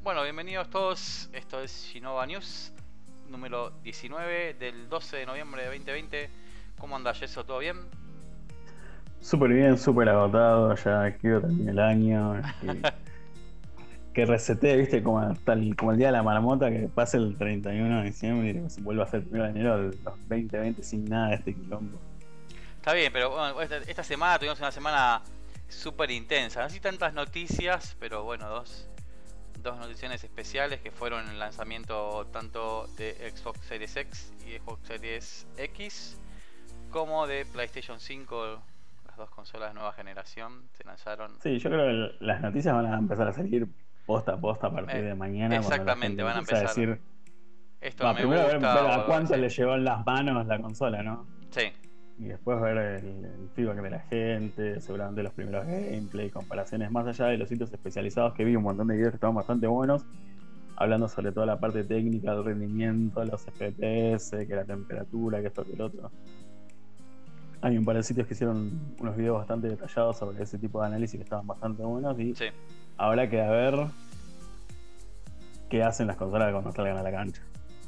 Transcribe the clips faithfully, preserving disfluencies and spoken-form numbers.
Bueno, bienvenidos todos. Esto es Shinova News, número diecinueve del doce de noviembre de veinte veinte. ¿Cómo anda, Yeso? ¿Todo bien? Súper bien, súper agotado, ya quiero terminar el año, que, que resete, viste, como, hasta el, como el día de la marmota, que pase el treinta y uno de diciembre y que se vuelva a ser el primero de enero de los veinte veinte sin nada de este quilombo. Está bien, pero bueno, esta, esta semana tuvimos una semana súper intensa. No así tantas noticias, pero bueno, dos, dos noticias especiales que fueron el lanzamiento tanto de Xbox Series X y Xbox Series X como de PlayStation cinco. Las dos consolas de nueva generación se lanzaron. Sí, yo creo que las noticias van a empezar a salir posta a posta a partir Eh, de mañana, cuando la exactamente, gente van a empiece a empezar. decir, Esto no va, me primero ver, ver gusta o a algo cuánto así. le llevó en las manos la consola, ¿no? Sí, Y después ver el, el feedback de la gente, seguramente los primeros gameplay, comparaciones, más allá de los sitios especializados que vi, un montón de videos que estaban bastante buenos, hablando sobre toda la parte técnica, el rendimiento, los F P S, que la temperatura, que esto, que el otro. Hay un par de sitios que hicieron unos videos bastante detallados sobre ese tipo de análisis que estaban bastante buenos y sí. habrá que ver qué hacen las consolas cuando salgan a la cancha.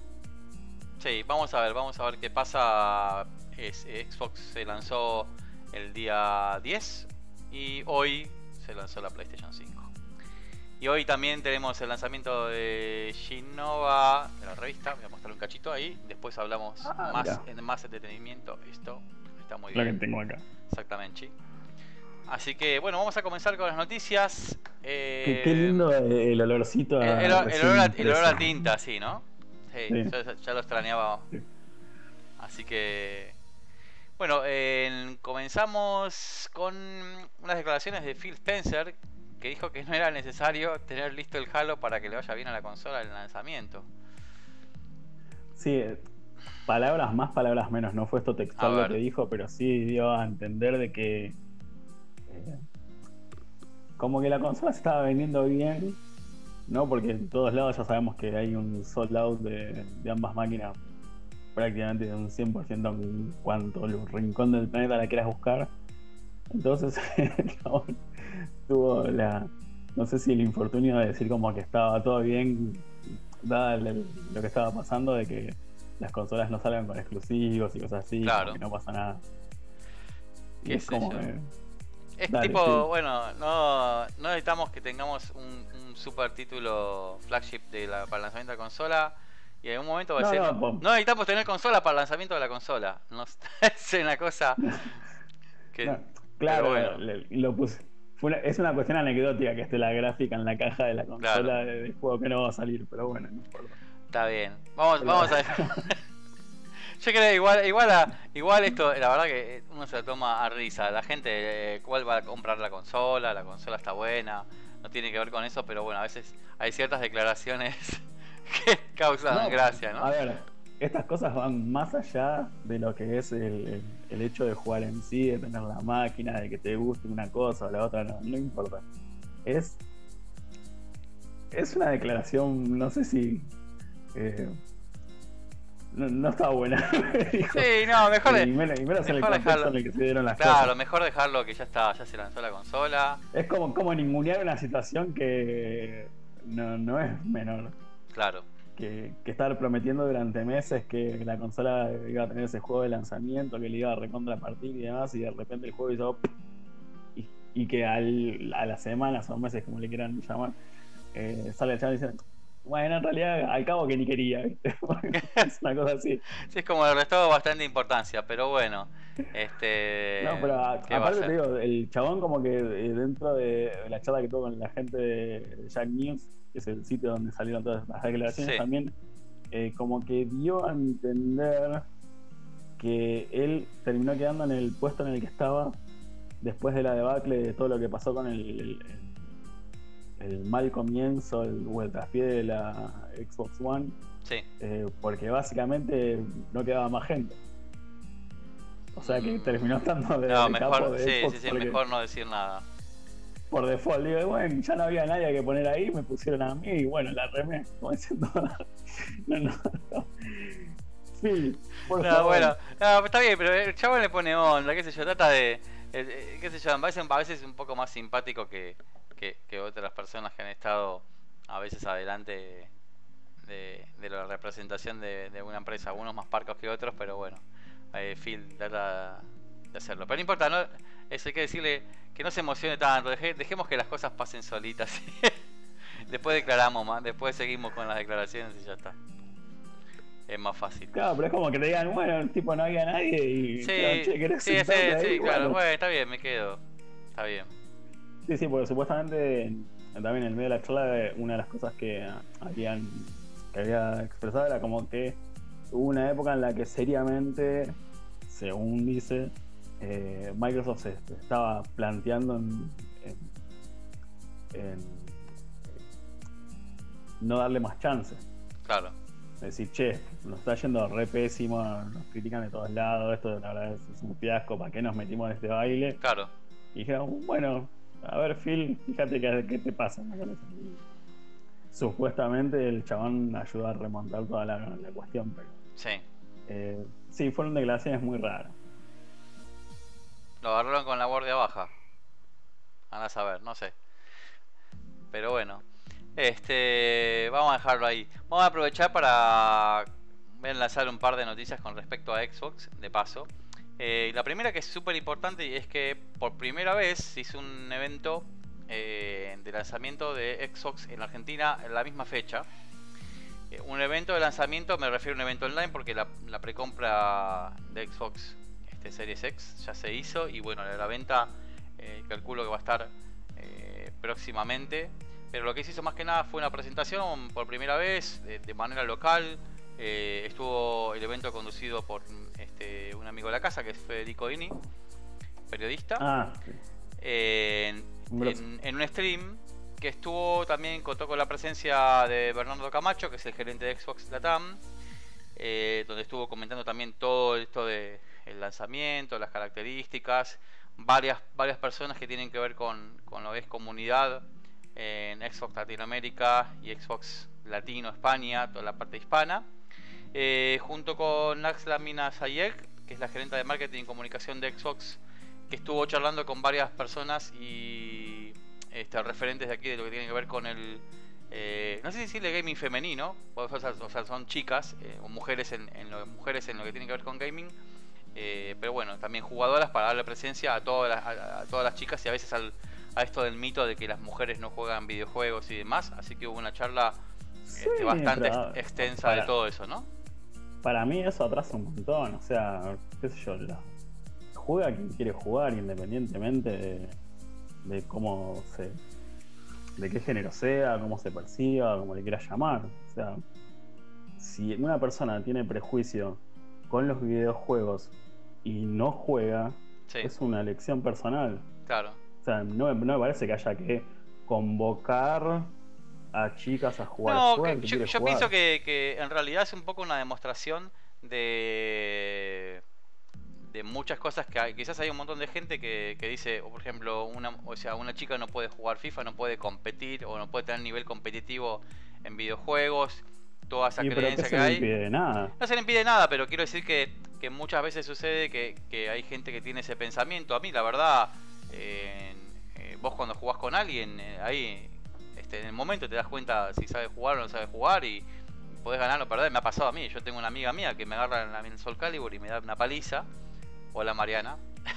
Sí, vamos a ver, vamos a ver qué pasa. Es, Xbox se lanzó el día diez y hoy se lanzó la PlayStation cinco. Y hoy también tenemos el lanzamiento de Shinova, de la revista. Voy a mostrar un cachito ahí. Después hablamos Ah, más mirá, en más entretenimiento. Esto está muy lo que bien. tengo acá. Exactamente. Así que bueno, vamos a comenzar con las noticias. Qué, qué Eh, lindo el olorcito el, el- a el olor a, recién el olor a impreso. tinta, sí, ¿no? Sí, Sí, ya, ya lo extrañaba. sí. Así que bueno, eh, comenzamos con unas declaraciones de Phil Spencer, que dijo que no era necesario tener listo el Halo para que le vaya bien a la consola en el lanzamiento. Sí, palabras más, palabras menos. No fue esto A textual lo que ver, dijo, pero sí dio a entender de que eh, como que la consola se estaba vendiendo bien, ¿no? Porque en todos lados ya sabemos que hay un sold out de, de ambas máquinas prácticamente de un cien por ciento en cuanto al rincón del planeta la quieras buscar. Entonces, el chabón tuvo la, no sé si el infortunio de decir como que estaba todo bien, dada el- lo que estaba pasando, de que las consolas no salgan con exclusivos y cosas así, como claro, que no pasa nada. Y qué es sé como, yo. eh, Es dale, tipo, sí. bueno, no, no necesitamos que tengamos un, un super título flagship de la, para el lanzamiento de la consola. Y en un momento va a No, ser, no, no, po- no necesitamos tener consola para el lanzamiento de la consola. No, es una cosa que... no, Pero claro, bueno, le- lo puse. Fue una- es una cuestión anecdótica que esté la gráfica en la caja de la claro, consola de, de juego que no va a salir, pero bueno, no importa. está bien. Vamos, Pero, vamos a... Yo creo igual, igual, a, igual esto, la verdad que uno se lo toma a risa. La gente, eh, ¿cuál va a comprar la consola? La consola está buena. No tiene que ver con eso, pero bueno, a veces hay ciertas declaraciones que causan no, gracia, ¿no? a ver, estas cosas van más allá de lo que es el, el- el hecho de jugar en sí, de tener la máquina, de que te guste una cosa o la otra, no, no importa. Es, es una declaración, no sé si... eh, no, no estaba buena, dijo. Sí, no, mejor, Eh, de- y menos, y menos en el mejor contexto dejarlo. en el que se dieron las Claro, cosas. mejor dejarlo que ya está, ya se lanzó la consola. Es como, como ningunear una situación que no, no es menor. Claro. Que, que estar prometiendo durante meses que la consola iba a tener ese juego de lanzamiento, que le iba a recontrapartir y demás, y de repente el juego hizo... Y, y que al, a las semanas o meses, como le quieran llamar, eh, sale el chaval y dice, bueno, en realidad al cabo que ni quería, ¿viste? Es una cosa así. Sí, es como le restó bastante importancia, pero bueno, No, este, pero a- ¿qué va a aparte te ser? digo, el chabón como que eh, dentro de, de la charla que tuvo con la gente de Jack News, que es el sitio donde salieron todas las declaraciones, Sí. también eh, como que dio a entender que él terminó quedando en el puesto en el que estaba después de la debacle de todo lo que pasó con el, el- el mal comienzo el, o el traspié de la Xbox One, Sí. eh, porque básicamente no quedaba más gente. O sea que terminó estando de, No, de capo mejor, de sí, Xbox sí, sí, porque mejor no decir nada. por default digo, bueno, ya no había nadie que poner ahí, me pusieron a mí y bueno, la remé, como diciendo, no, no, no. Phil, por No, favor. bueno, no, está bien, pero el chavo le pone onda, qué sé yo, trata de, eh, eh, qué sé yo, a veces, a veces un poco más simpático que, que, que otras personas que han estado a veces adelante de, de la representación de, de una empresa, unos más parcos que otros, pero bueno, eh, Phil trata de hacerlo. Pero no importa, ¿no? Eso hay que decirle que no se emocione tanto, deje, dejemos que las cosas pasen solitas. Después declaramos más, después seguimos con las declaraciones y ya está. Es más fácil. Claro, pero es como que te digan, bueno, tipo no había nadie y... Sí, claro, che, ¿querés sí, sí, sentarte ahí? sí, claro, Bueno. bueno, está bien, me quedo. Está bien. Sí, sí, porque supuestamente también en el medio de la charla una de las cosas que habían que había expresado era como que hubo una época en la que seriamente, según dice, eh, Microsoft se estaba planteando en, en, en no darle más chances. Claro. Decir, che, nos está yendo re pésimo, nos critican de todos lados, esto la verdad es un fiasco, ¿para qué nos metimos en este baile? Claro. Y dijeron, bueno, a ver Phil, fíjate qué, qué te pasa, ¿no? Supuestamente el chabón ayudó a remontar toda la, la cuestión, pero... Sí. Eh, sí, fueron declaraciones muy raras. Lo agarraron con la guardia baja. Van a saber, no sé. Pero bueno. Este, vamos a dejarlo ahí. Vamos a aprovechar para enlazar un par de noticias con respecto a Xbox, de paso. Eh, la primera que es súper importante es que por primera vez se hizo un evento eh, de lanzamiento de Xbox en Argentina en la misma fecha. Eh, un evento de lanzamiento, me refiero a un evento online porque la, la precompra de Xbox este, Series X ya se hizo y bueno, la, la venta eh, calculo que va a estar eh, próximamente. Pero lo que se hizo más que nada fue una presentación por primera vez de, de manera local. Eh, estuvo el evento conducido por este, un amigo de la casa que es Federico Ini, periodista. Ah, sí. eh, en, en, en un stream que estuvo también, contó con la presencia de Bernardo Camacho, que es el gerente de Xbox Latam, eh, donde estuvo comentando también todo esto de el lanzamiento, las características, varias, varias personas que tienen que ver con, con lo que es comunidad en Xbox Latinoamérica y Xbox Latino, España, toda la parte hispana, eh, junto con Naxla Mina Sayek, que es la gerente de marketing y comunicación de Xbox, que estuvo charlando con varias personas y este, referentes de aquí de lo que tiene que ver con el eh, no sé si decirle gaming femenino, o sea, o sea son chicas eh, o mujeres en, en lo, mujeres en lo que tiene que ver con gaming, eh, pero bueno, también jugadoras para darle presencia a todas las, a, a todas las chicas y a veces al a esto del mito de que las mujeres no juegan videojuegos y demás, así que hubo una charla sí, este, bastante pero, ex extensa para, de todo eso, ¿no? Para mí eso atrasa un montón, o sea, qué sé yo, la, juega quien quiere jugar independientemente de, de cómo se, de qué género sea, cómo se perciba, cómo le quiera llamar, o sea, si una persona tiene prejuicio con los videojuegos y no juega, sí, es una elección personal. Claro. O sea, no, no me parece que haya que convocar a chicas a jugar. No, jugar, que, que yo, yo jugar. pienso que, que en realidad es un poco una demostración de de muchas cosas que hay. Quizás hay un montón de gente que, que dice, o por ejemplo, una, o sea, una chica no puede jugar FIFA, no puede competir o no puede tener nivel competitivo en videojuegos. Toda esa y creencia pero que se hay. No impide nada. No se le impide nada, pero quiero decir que, que muchas veces sucede que, que hay gente que tiene ese pensamiento. A mí, la verdad, eh, eh, vos cuando jugás con alguien, eh, ahí este, en el momento te das cuenta si sabes jugar o no sabes jugar y podés ganar o perder. Me ha pasado a mí. Yo tengo una amiga mía que me agarra en, la, en Soul Calibur y me da una paliza. Hola Mariana.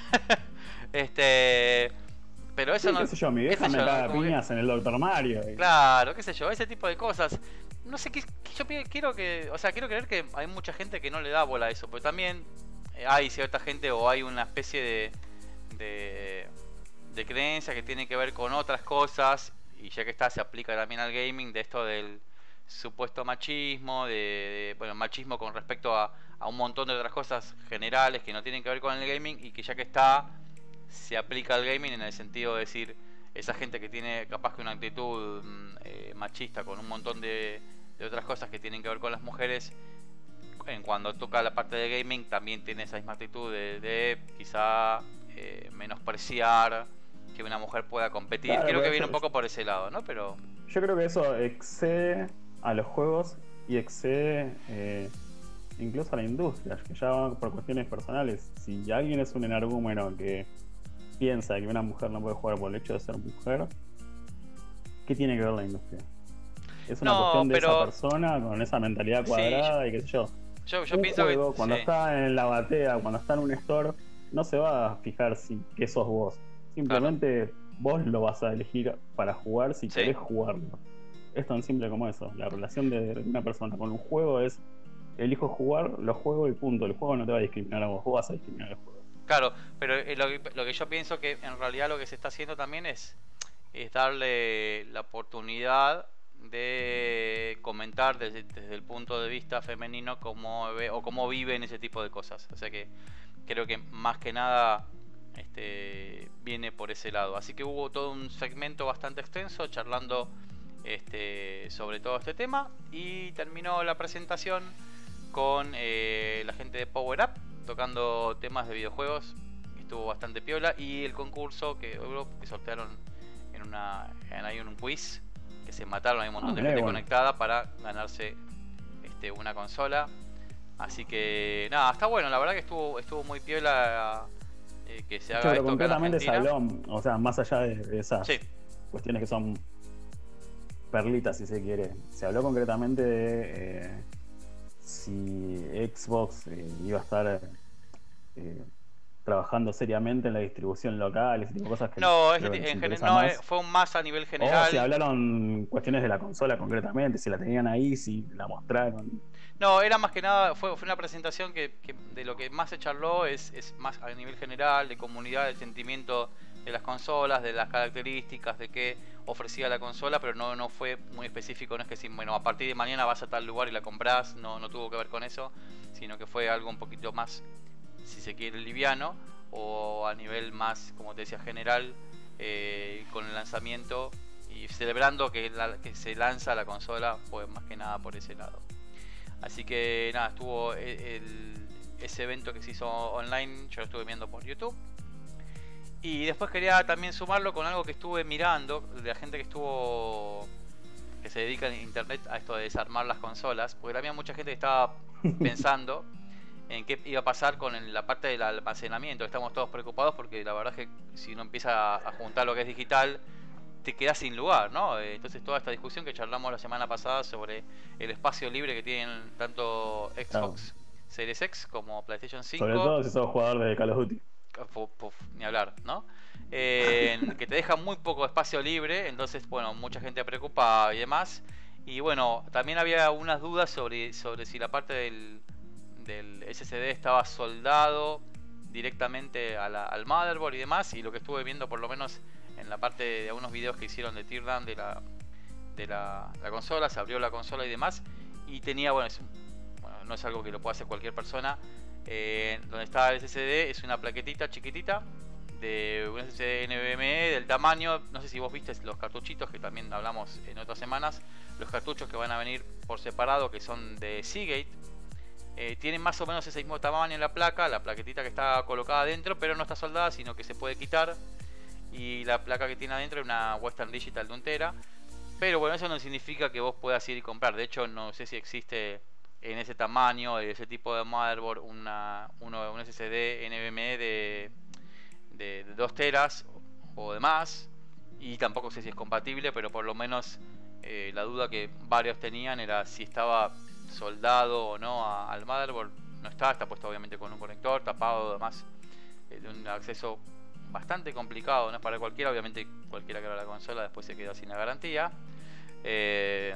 este. Pero eso sí, no. Qué sé yo, mi vieja me caga piñas que... en el Doctor Mario. Y... Claro, qué sé yo, ese tipo de cosas. No sé, qué, yo quiero que. O sea, quiero creer que hay mucha gente que no le da bola a eso. Pero también hay cierta gente o hay una especie de. de. de creencia que tiene que ver con otras cosas. Y ya que está, se aplica también al gaming. De esto del supuesto machismo. De, de bueno, machismo con respecto a. a un montón de otras cosas generales que no tienen que ver con el gaming y que ya que está se aplica al gaming en el sentido de decir esa gente que tiene capaz que una actitud eh, machista con un montón de, de otras cosas que tienen que ver con las mujeres, en cuando toca la parte de gaming también tiene esa misma actitud de, de quizá eh, menospreciar que una mujer pueda competir. Claro, creo que viene un poco por ese lado, ¿no? Pero yo creo que eso excede a los juegos y excede eh... incluso a la industria, que ya va por cuestiones personales. Si alguien es un energúmeno que piensa que una mujer no puede jugar por el hecho de ser mujer, ¿qué tiene que ver la industria? Es una No, cuestión de esa pero persona con esa mentalidad sí, yo, cuadrada y qué sé yo. yo, yo Un pienso que juego, cuando sí, está en la batea, cuando está en un store, no se va a fijar si qué sos vos. claro, Simplemente vos lo vas a elegir para jugar si sí. querés jugarlo. Es tan simple como eso. La relación de una persona con un juego es elijo jugar, lo juego y punto. El juego no te va a discriminar a vos, vos vas a discriminar al juego. Claro, pero eh, lo, que, lo que yo pienso que en realidad lo que se está haciendo también es, es darle la oportunidad de comentar desde, desde el punto de vista femenino cómo ve o cómo viven ese tipo de cosas. O sea que creo que más que nada este, viene por ese lado. Así que hubo todo un segmento bastante extenso charlando este, sobre todo este tema y terminó la presentación con eh, la gente de Power Up tocando temas de videojuegos. Estuvo bastante piola y el concurso que, que sortearon en una en, hay un quiz que se mataron, hay un montón Ah, de mirá, gente bueno. conectada para ganarse este, una consola. Así que nada, está bueno, la verdad que estuvo estuvo muy piola eh, que se Che, haga pero esto acá en concretamente se Argentina. habló, o sea, más allá de, de Sí. esas cuestiones que son perlitas, si se quiere, se habló concretamente de eh, si Xbox eh, iba a estar eh, trabajando seriamente en la distribución local, ese tipo de cosas que No, creo ese que les en general interesa no eh, más. fue un más a nivel O si general. hablaron cuestiones de la consola concretamente, si la tenían ahí, si la mostraron. No, era más que nada, fue, fue una presentación que, que de lo que más se charló es, es más a nivel general, de comunidad, del sentimiento de las consolas, de las características, de qué ofrecía la consola, pero no, no fue muy específico, no es que si, bueno, a partir de mañana vas a tal lugar y la compras, no, no tuvo que ver con eso, sino que fue algo un poquito más, si se quiere, liviano, o a nivel más, como te decía, general, eh, con el lanzamiento y celebrando que, la, que se lanza la consola, fue más que nada por ese lado. Así que nada, estuvo el, ese evento que se hizo online, yo lo estuve viendo por YouTube. Y después quería también sumarlo con algo que estuve mirando, de la gente que estuvo, que se dedica en internet a esto de desarmar las consolas, porque había mucha gente que estaba pensando en qué iba a pasar con la parte del almacenamiento. Estamos todos preocupados porque la verdad es que si uno empieza a juntar lo que es digital, te quedas sin lugar, ¿no? Entonces toda esta discusión que charlamos la semana pasada sobre el espacio libre que tienen tanto Claro. Xbox Series X como PlayStation Sobre cinco, todo si sos jugador de Call of Duty. puf, puf, ni hablar, ¿no? Eh, que te deja muy poco espacio libre, entonces, bueno, mucha gente preocupada y demás. Y bueno, también había unas dudas sobre, sobre si la parte del, del S S D estaba soldado directamente a la, al motherboard y demás. Y lo que estuve viendo, por lo menos en la parte de algunos videos que hicieron de teardown de la, de la, la consola, se abrió la consola y demás. Y tenía, bueno, es, bueno, no es algo que lo pueda hacer cualquier persona. Eh, donde está el S S D es una plaquetita chiquitita de un S S D NVMe del tamaño, no sé si vos viste los cartuchitos que también hablamos en otras semanas, los cartuchos que van a venir por separado que son de Seagate, eh, tienen más o menos ese mismo tamaño en la placa, la plaquetita que está colocada adentro, pero no está soldada, sino que se puede quitar, y la placa que tiene adentro es una Western Digital de un tera, pero bueno, eso no significa que vos puedas ir y comprar. De hecho, no sé si existe en ese tamaño, ese tipo de motherboard, una, uno, un S S D NVMe de, de, de dos teras o de más, y tampoco sé si es compatible, pero por lo menos eh, la duda que varios tenían era si estaba soldado o no a, al motherboard. No está, está puesto obviamente con un conector tapado, además eh, de un acceso bastante complicado, no es para cualquiera, obviamente cualquiera que abra la consola después se queda sin la garantía, eh,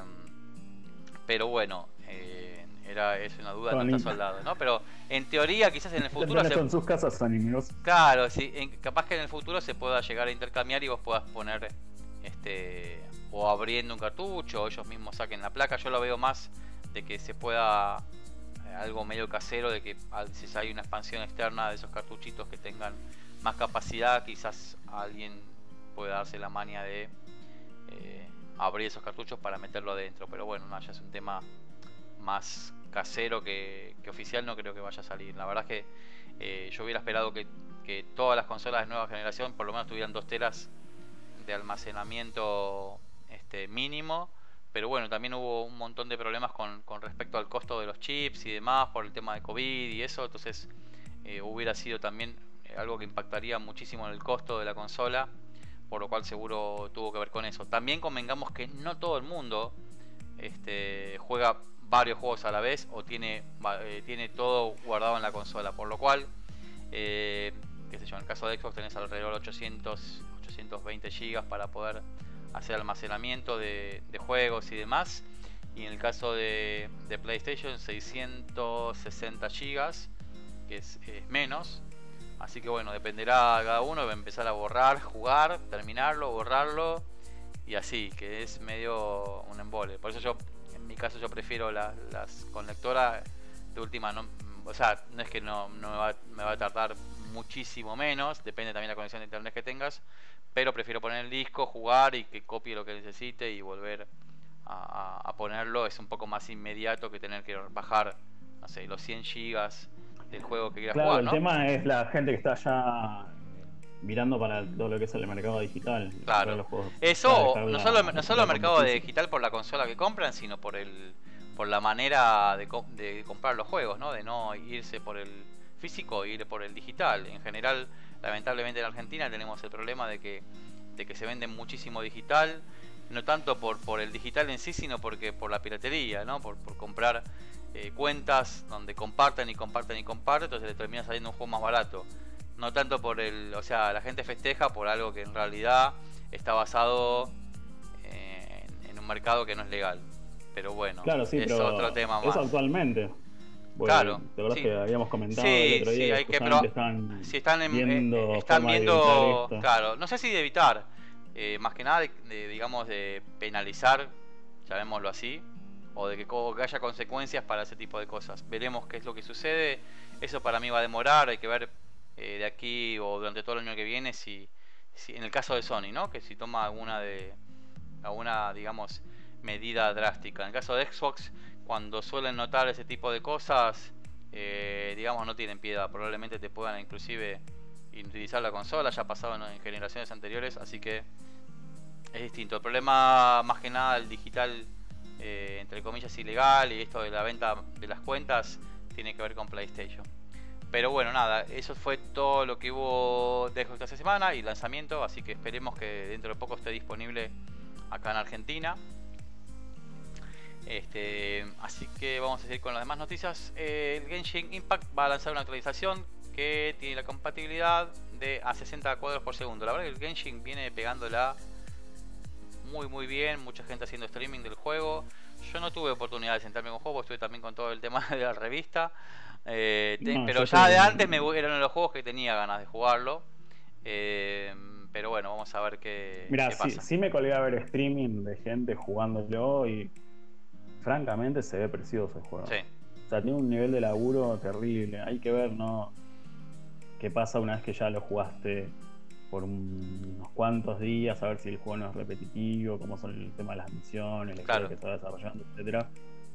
pero bueno, eh, era, es una duda, no está soldado, ¿no? Pero en teoría quizás en el futuro se... en sus casas amigos. Claro, sí, en, capaz que en el futuro se pueda llegar a intercambiar y vos puedas poner este o abriendo un cartucho o ellos mismos saquen la placa. Yo lo veo más de que se pueda eh, algo medio casero, de que si hay una expansión externa de esos cartuchitos que tengan más capacidad, quizás alguien pueda darse la maña de eh, abrir esos cartuchos para meterlo adentro, pero bueno, no, ya es un tema más casero que, que oficial, no creo que vaya a salir. La verdad es que eh, yo hubiera esperado que, que todas las consolas de nueva generación por lo menos tuvieran dos teras de almacenamiento este, mínimo, pero bueno, también hubo un montón de problemas con, con respecto al costo de los chips y demás por el tema de COVID y eso, entonces eh, hubiera sido también algo que impactaría muchísimo en el costo de la consola, por lo cual seguro tuvo que ver con eso. También convengamos que no todo el mundo este, juega varios juegos a la vez o tiene, eh, tiene todo guardado en la consola, por lo cual, eh, qué sé yo, en el caso de Xbox tenés alrededor de ochocientos, ochocientos veinte gigas para poder hacer almacenamiento de, de juegos y demás, y en el caso de, de PlayStation seiscientos sesenta gigas, que es, es menos. Así que bueno, dependerá de cada uno, va a empezar a borrar, jugar, terminarlo, borrarlo y así, que es medio un embole. Por eso yo, en mi caso, yo prefiero la, las conectoras de última, no, o sea, no es que no, no me, va, me va a tardar muchísimo menos, depende también de la conexión de internet que tengas, pero prefiero poner el disco, jugar y que copie lo que necesite y volver a, a, a ponerlo. Es un poco más inmediato que tener que bajar, no sé, los cien gigas del juego que quieras Claro, jugar, el ¿no? tema es la gente que está ya mirando para todo lo que es el mercado digital. Claro. Los juegos, Eso, dejar no la- solo, no solo la el mercado de competencia. digital por la consola que compran, sino por el por la manera de, co- de comprar los juegos, ¿no? De no irse por el físico e ir por el digital. En general, lamentablemente en Argentina tenemos el problema de que, de que se vende muchísimo digital, no tanto por, por el digital en sí, sino porque por la piratería, ¿no? Por, por comprar eh, cuentas donde comparten y comparten y comparten, entonces le termina saliendo un juego más barato. No tanto por el, o sea, la gente festeja por algo que en realidad está basado en, en un mercado que no es legal. Pero bueno, Claro, sí, es pero otro tema eso más. actualmente. Bueno, Claro, de verdad sí. que habíamos comentado el Sí, otro día sí, que hay que justamente probar. están Si están en, eh, viendo están forma de evitar viendo, esto. claro, no sé si de evitar, eh, más que nada de, de, digamos, de penalizar, llamémoslo así, o de que, o que haya consecuencias para ese tipo de cosas. Veremos qué es lo que sucede. Eso para mí va a demorar, hay que ver eh, de aquí o durante todo el año que viene si, si en el caso de Sony, ¿no? Que si toma alguna de alguna, digamos, medida drástica. En el caso de Xbox, cuando suelen notar ese tipo de cosas, eh, digamos, no tienen piedad. Probablemente te puedan inclusive utilizar la consola, ya ha pasado en, en generaciones anteriores, así que es distinto. El problema más que nada el digital, eh, entre comillas, ilegal, y esto de la venta de las cuentas tiene que ver con PlayStation. Pero bueno, nada, eso fue todo lo que hubo de Xbox esta semana y lanzamiento, así que esperemos que dentro de poco esté disponible acá en Argentina. Este, así que vamos a seguir con las demás noticias. Eh, el Genshin Impact va a lanzar una actualización que tiene la compatibilidad de a sesenta cuadros por segundo. La verdad que el Genshin viene pegándola muy muy bien, mucha gente haciendo streaming del juego. Yo no tuve oportunidad de sentarme con el juego, estuve también con todo el tema de la revista. Eh, te, No, pero yo ya estoy- de antes me eran los juegos que tenía ganas de jugarlo. Eh, pero bueno, vamos a ver qué, Mira, qué sí, pasa. sí me colgué a ver streaming de gente jugándolo y francamente se ve precioso el juego. Sí, O sea, tiene un nivel de laburo terrible. Hay que ver, ¿no? Qué pasa una vez que ya lo jugaste por un- unos cuantos días, a ver si el juego no es repetitivo, cómo son el tema de las misiones, la claro. historia que se va desarrollando, etcétera.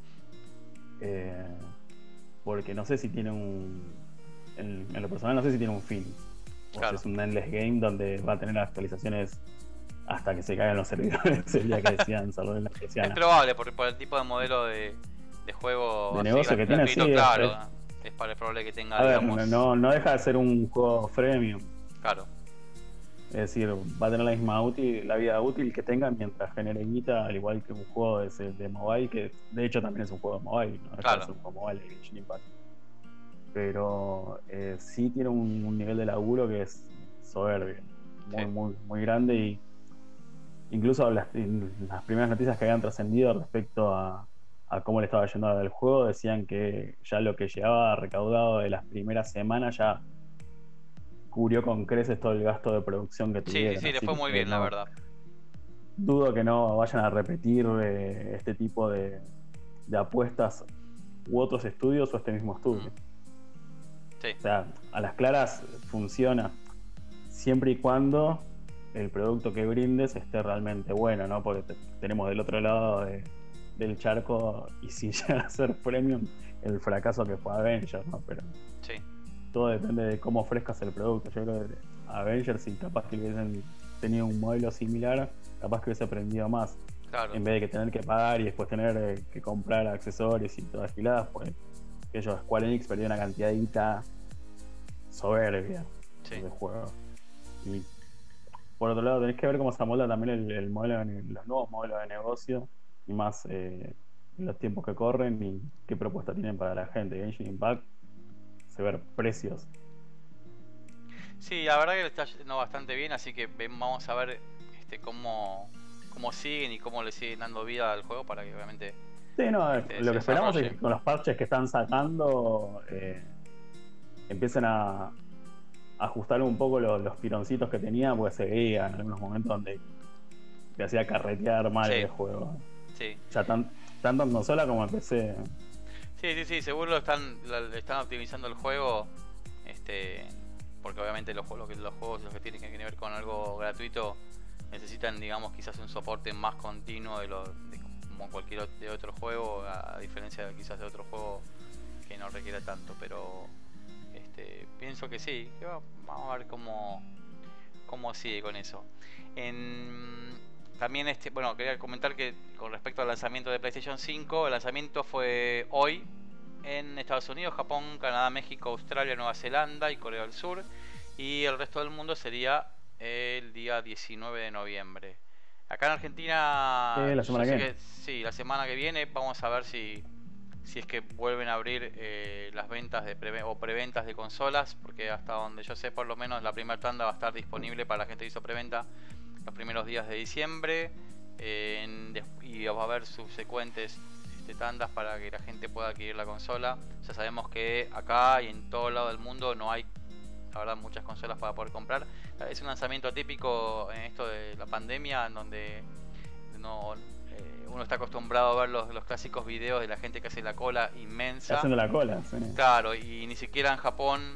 Eh, porque no sé si tiene un. En, en lo personal, no sé si tiene un fin. O Claro. si es un endless game donde va a tener actualizaciones hasta que se caigan los servidores el día que decían salvo en la Es persiana. probable por, por el tipo de modelo de, de juego De así negocio grat- que tiene, gratuito, sí, es- claro. es- Es, para- es probable que tenga, A ver, digamos. no, no deja de ser un juego freemium. Claro, Es decir, va a tener la misma útil, la vida útil que tenga mientras genere guita, al igual que un juego de, ese- de mobile, que de hecho también es un juego de mobile, no deja Claro. de ser un juego mobile, el Genshin Impact. Pero eh, sí tiene un, un nivel de laburo que es soberbio, muy, Sí. muy, muy grande, y incluso las, las primeras noticias que habían trascendido respecto a, a cómo le estaba yendo al juego decían que ya lo que llegaba recaudado de las primeras semanas ya cubrió con creces todo el gasto de producción que sí, sí, tuvieron. sí, le así fue que muy bien, la no- verdad. Dudo que no vayan a repetir eh, este tipo de, de apuestas u otros estudios o este mismo estudio. Sí, O sea, a las claras funciona siempre y cuando el producto que brindes esté realmente bueno, ¿no? Porque te- tenemos del otro lado de- del charco, y si llega a ser premium, el fracaso que fue Avengers, ¿no? Pero sí, todo depende de cómo ofrezcas el producto. Yo creo que Avengers, si capaz que hubiesen tenido un modelo similar, capaz que hubiese aprendido más. claro. En vez de que tener que pagar y después tener eh, que comprar accesorios y todas giladas, pues ellos, Square Enix, perdió una cantidad de guita soberbia Sí. de juego. Y por otro lado, tenés que ver cómo se amolda también el, el modelo de, los nuevos modelos de negocio y más eh, los tiempos que corren y qué propuesta tienen para la gente. Genshin Impact, se ver precios. Sí, la verdad que le está yendo bastante bien, así que ven- vamos a ver este, cómo, cómo siguen y cómo le siguen dando vida al juego para que obviamente Sí, no, eh, este, lo se que esperamos es desarrolle. que con los parches que están sacando eh, empiecen a, a ajustar un poco los, los tironcitos que tenía, porque se veía en algunos momentos donde te hacía carretear mal Sí, el juego. sí. Ya tan, tanto en consola como en P C. Sí, sí, sí, seguro están, la- le están optimizando el juego, este, porque obviamente los, juegos- los juegos los que tienen que ver con algo gratuito necesitan, digamos, quizás un soporte más continuo de lo de como cualquier ot- de otro juego, a, a diferencia de quizás de otro juego que no requiera tanto, pero este, pienso que sí, que va- vamos a ver cómo, cómo sigue con eso. En, también este, bueno, quería comentar que con respecto al lanzamiento de PlayStation cinco, el lanzamiento fue hoy en Estados Unidos, Japón, Canadá, México, Australia, Nueva Zelanda y Corea del Sur. Y el resto del mundo sería el día diecinueve de noviembre. Acá en Argentina, Eh, la yo semana que sé viene. que sí, la semana que viene vamos a ver si, si es que vuelven a abrir eh, las ventas de preve o preventas de consolas, porque hasta donde yo sé, por lo menos la primera tanda va a estar disponible para la gente que hizo preventa los primeros días de diciembre, eh, en, y va a haber subsecuentes este, tandas para que la gente pueda adquirir la consola. Ya sabemos que acá y en todo lado del mundo no hay, la verdad, muchas consolas para poder comprar. Es un lanzamiento atípico en esto de la pandemia, en donde no, eh, uno está acostumbrado a ver los, los clásicos videos de la gente que hace la cola inmensa. Haciendo la cola, sí. Claro, y ni siquiera en Japón,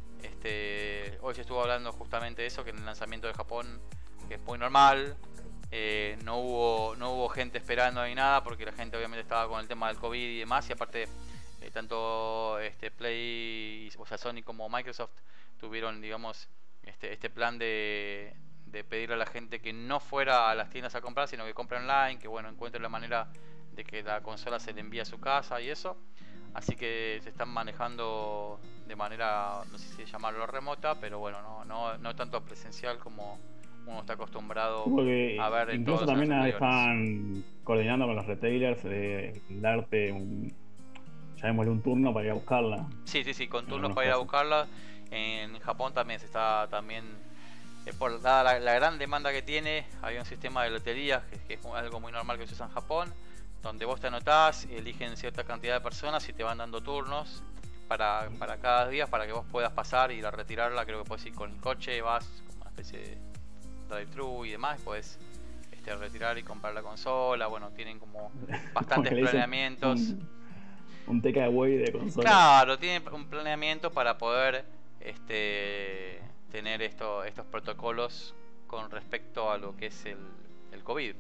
este, hoy se estuvo hablando justamente de eso, que en el lanzamiento de Japón, que es muy normal, eh, no hubo no hubo gente esperando ni nada, porque la gente obviamente estaba con el tema del COVID y demás, y aparte eh, tanto este Play, o sea, Sony como Microsoft tuvieron, digamos, este, este plan de, de pedirle a la gente que no fuera a las tiendas a comprar, sino que compre online, que bueno, encuentre la manera de que la consola se le envíe a su casa y eso. Así que se están manejando de manera, no sé si llamarlo remota, pero bueno, no, no, no tanto presencial como uno está Sí, acostumbrado a porque ver en todos incluso los años también anteriores. estaban coordinando con los retailers de darte un, llamémosle un turno para ir a buscarla Sí, sí, sí, con en turnos algunos para ir a casos. buscarla. En Japón también se está también, eh, por dada la, la gran demanda que tiene, hay un sistema de loterías que, que es algo muy normal que se usa en Japón, donde vos te anotás, eligen cierta cantidad de personas y te van dando turnos para, para cada día para que vos puedas pasar y ir a retirarla. Creo que puedes ir con el coche, vas como una especie de drive-thru y demás, puedes este, retirar y comprar la consola. Bueno, tienen como Como bastantes que le dicen planeamientos. un, un takeaway de consolas. Claro, tiene un planeamiento para poder este, tener esto, estos protocolos con respecto a lo que es el, el COVID.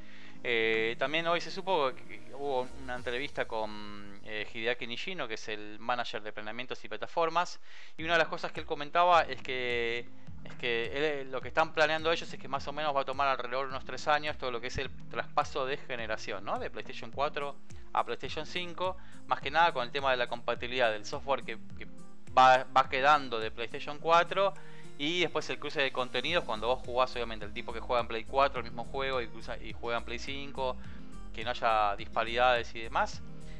Eh, también hoy se supo que hubo una entrevista con eh, Hideaki Nishino, que es el manager de planeamientos y plataformas, y una de las cosas que él comentaba es que, es que él, lo que están planeando ellos es que más o menos va a tomar alrededor de unos tres años todo lo que es el traspaso de generación, ¿no? De PlayStation cuatro a PlayStation cinco, más que nada con el tema de la compatibilidad del software que, que va, va quedando de PlayStation cuatro, y después el cruce de contenidos cuando vos jugás, obviamente, el tipo que juega en Play cuatro el mismo juego y, cruza, y juega en Play cinco, que no haya disparidades y demás.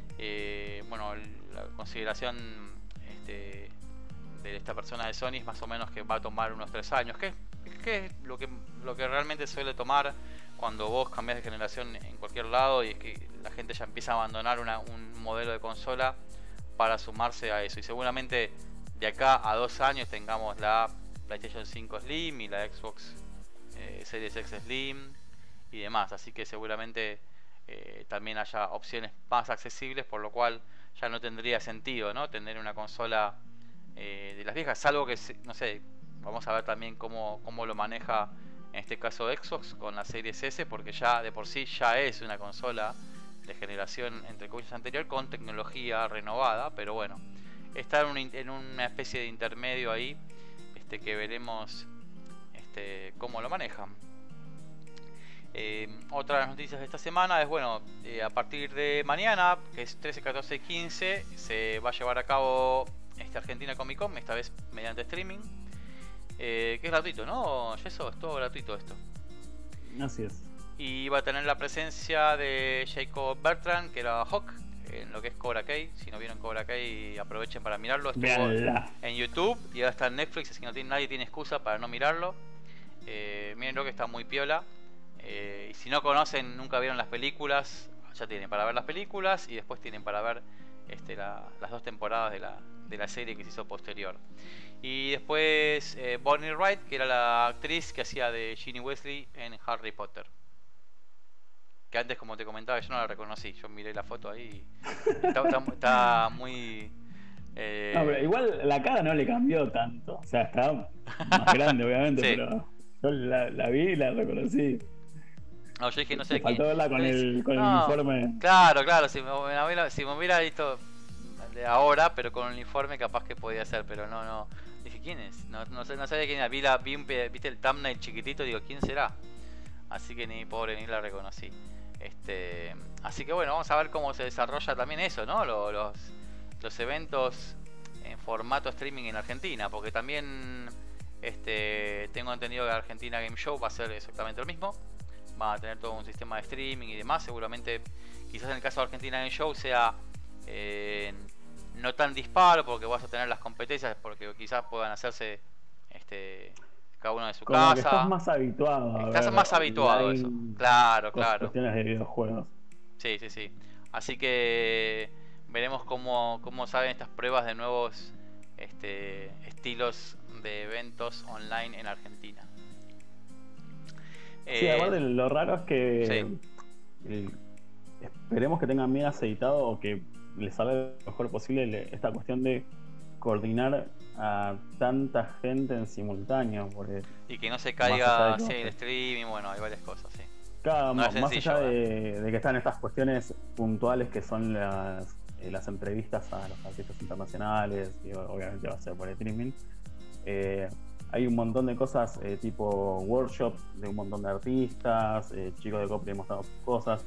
Eh, bueno, la consideración este, de esta persona de Sony es más o menos que va a tomar unos tres años, que, que es lo que, lo que realmente suele tomar cuando vos cambias de generación en cualquier lado, y es que la gente ya empieza a abandonar una, un modelo de consola para sumarse a eso. Y seguramente de acá a dos años tengamos la PlayStation cinco Slim y la Xbox eh, Series X Slim y demás, así que seguramente eh, también haya opciones más accesibles, por lo cual ya no tendría sentido, ¿no?, tener una consola eh, de las viejas, salvo que, no sé, vamos a ver también cómo, cómo lo maneja en este caso Xbox con la Series S, porque ya de por sí ya es una consola de generación entre comillas anterior con tecnología renovada, pero bueno, está en, un, en una especie de intermedio ahí, este, que veremos este, cómo lo manejan. Eh, otra de las noticias de esta semana es, bueno, eh, a partir de mañana, que es trece, catorce y quince, se va a llevar a cabo este Argentina Comic Con, esta vez mediante streaming, eh, que es gratuito, ¿no? Eso es todo gratuito esto. Así es. Y va a tener la presencia de Jacob Bertrand, que era Hawk, en lo que es Cobra Kai. Si no vieron Cobra Kai, aprovechen para mirarlo. Estuvo Véanla. en YouTube y ahora está en Netflix, así que no tiene, nadie tiene excusa para no mirarlo. Eh, mírenlo, que está muy piola. Eh, y si no conocen, nunca vieron las películas, ya tienen para ver las películas y después tienen para ver este, la, las dos temporadas de la, de la serie que se hizo posterior. Y después eh, Bonnie Wright, que era la actriz que hacía de Ginny Weasley en Harry Potter. Que antes, como te comentaba, yo no la reconocí. Yo miré la foto ahí y está, está, está muy... Eh... No, pero igual la cara no le cambió tanto. O sea, está más grande, obviamente, sí. Pero yo la, la vi y la reconocí. No, yo dije, no sé qué. Faltó verla con, el, con no, el uniforme. Claro, claro. Si me, me, si me hubiera visto de ahora, pero con el uniforme, capaz que podía ser, pero no, no. Dije, ¿quién es? No, no, sé, no sabía quién era. Vi, la, vi un, viste el thumbnail chiquitito, digo, ¿quién será? Así que ni pobre, ni la reconocí. Este, así que bueno, vamos a ver cómo se desarrolla también eso, ¿no? Los, los, los eventos en formato streaming en Argentina, porque también este, tengo entendido que Argentina Game Show va a ser exactamente lo mismo. Va a tener todo un sistema de streaming y demás. Seguramente, quizás en el caso de Argentina Game Show sea eh, no tan disparo, porque vas a tener las competencias, porque quizás puedan hacerse este, cada uno de su Como casa. Que estás más habituado. A estás ver, más habituado a eso. Claro, claro. Cuestiones de videojuegos. Sí, sí, sí. Así que veremos cómo, cómo salen estas pruebas de nuevos este, estilos de eventos online en Argentina. Sí, Eh, aparte lo raro es que sí. eh, esperemos que tengan bien aceitado o que les salga lo mejor posible esta cuestión de coordinar a tanta gente en simultáneo. Porque y que no se caiga sí, el streaming, bueno, hay varias cosas, sí. Claro, no más, sencillo, más allá de, de que están estas cuestiones puntuales que son las, eh, las entrevistas a los artistas internacionales, y obviamente va a ser por streaming. Eh, hay un montón de cosas eh, tipo workshops de un montón de artistas, eh, chicos de Copri mostrando sus cosas.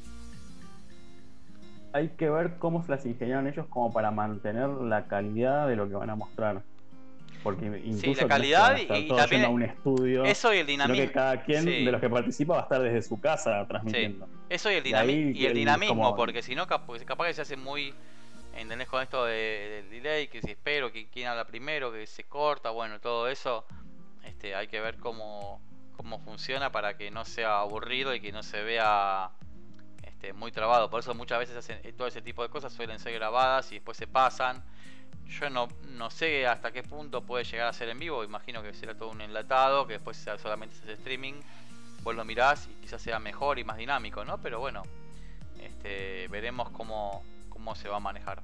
Hay que ver cómo se las ingeniaron ellos como para mantener la calidad de lo que van a mostrar. Porque incluso sí, la calidad que y, y también a un estudio, eso y el dinamismo. Que cada quien sí. de los que participa va a estar desde su casa transmitiendo. Sí. Eso y el, dinami y y el dinamismo, como... porque si no, capaz, capaz que se hace muy. ¿Entendés? Con esto de, del delay, que si espero, que quién habla primero, que se corta, bueno, todo eso. Este, hay que ver cómo, cómo funciona para que no sea aburrido y que no se vea este, muy trabado. Por eso muchas veces hacen, todo ese tipo de cosas suelen ser grabadas y después se pasan. Yo no, no sé hasta qué punto puede llegar a ser en vivo. Imagino que será todo un enlatado, que después sea solamente ese streaming. Vos lo mirás y quizás sea mejor y más dinámico, ¿no? Pero bueno, este, veremos cómo, cómo se va a manejar.